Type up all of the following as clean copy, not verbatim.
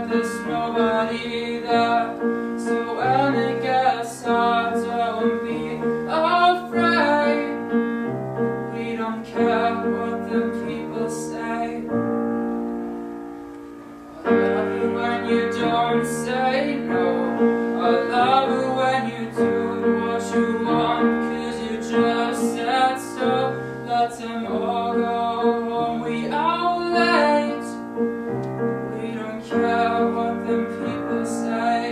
there's nobody there. So when it gets hard, don't be afraid. We don't care what the people say. I love you when you don't say no. I love you when you do what you want, 'cause you just said so. Let them all go home, we are late. We don't care what them people say.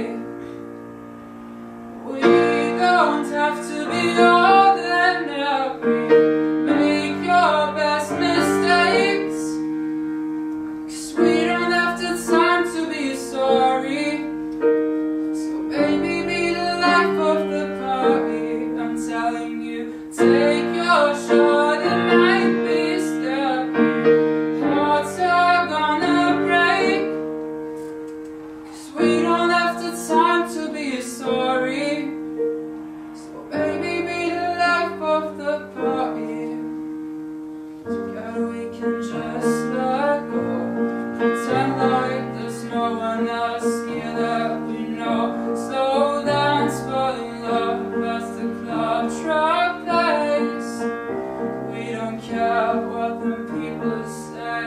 We don't have to be ordinary. Make your best mistakes, 'cause we don't have the time to be sorry. So baby, be the life of the party. I'm telling you, take your shot. It might be scary. Hearts are gonna break, 'cause we don't have the time to be sorry. So baby, be the life of the party. Together we can just let go. Pretend like there's no one else here that we know. Slow dance, fall in love as the club track plays. We don't care what the people say.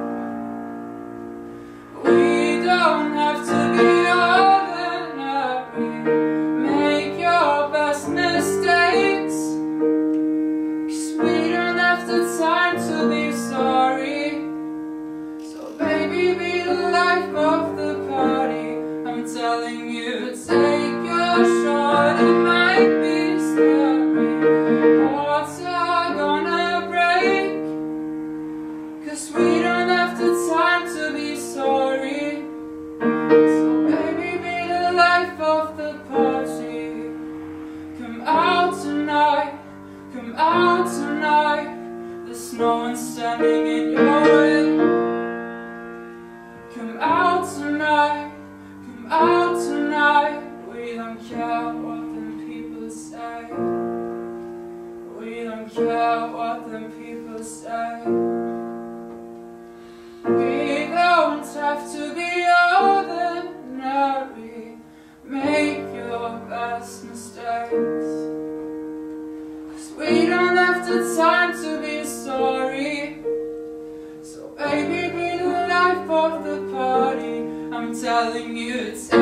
We don't have to be ordinary. Make your best mistakes, 'cause we don't have the time to be sorry. So baby, be the life of the party. I'm telling you, take your shot. It might be scary. Hearts are gonna break, 'cause we don't have the time to be sorry. So baby, be the life of the party. Come out tonight, come out tonight. There's no one standing in your way. Come out tonight, come out tonight. We don't care what them people say. We don't care what them people say. We don't have to be ordinary. Make your best mistakes, 'cause we don't have the time to be sorry. So baby, be the life of the party. I'm telling you, it's